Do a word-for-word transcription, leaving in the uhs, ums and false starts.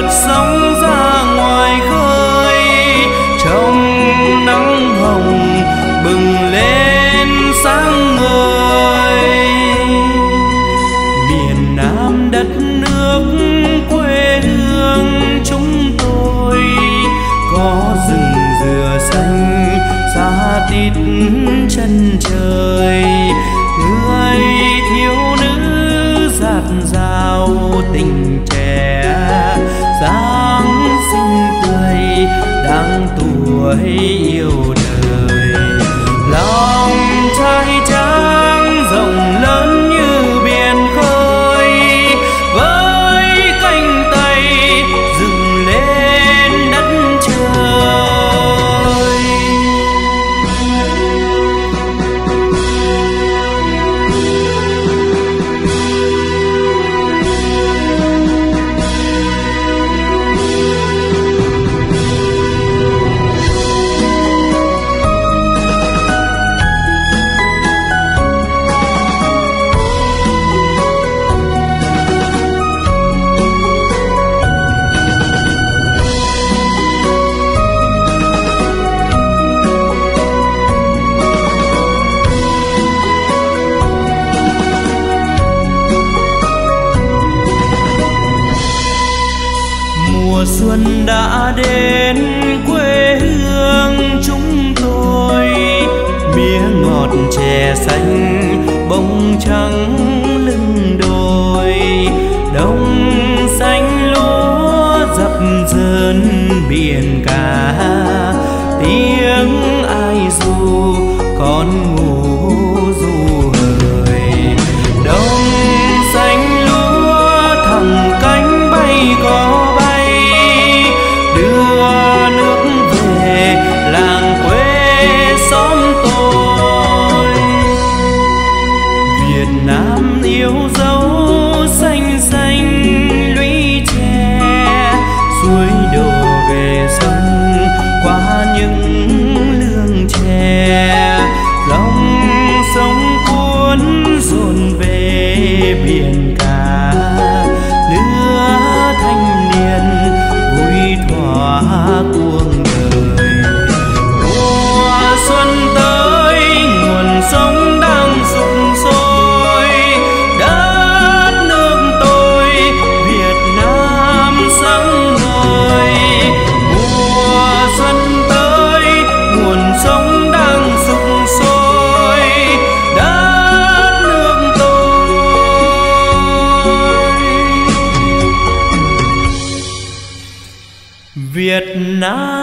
sóng ra ngoài khơi, trong nắng hồng bừng lên sáng ngời. Miền Nam đất nước quê hương chúng tôi, có rừng dừa xanh xa tít chân trời. Người thiếu nữ dạt dào tình trẻ, dáng xinh tươi đang tuổi yêu đời. Lòng trai trắng rộng lớn như biển khơi, với cánh tay dựng lên đất trời. Mùa xuân đã đến quê hương chúng tôi, mía ngọt chè xanh bông trắng lưng đồi. Đông xanh lúa dập dờn biển cả, tiếng ai ru con ngủ ru hời. Đông xanh lúa thẳng cánh bay có bay, đưa nước về làng quê xóm tôi. Việt Nam yêu dấu xanh xanh lũy tre, suối đổ về sông qua những lương chè. Dòng sông cuốn dồn về biển cả, lứa thanh niên vui thỏa cuộc đời. Mùa xuân tới nguồn sống đang sục sôi, đất nước tôi Việt Nam sáng ngời. Mùa xuân tới nguồn sống đang sục sôi, đất nước tôi. Việt Nam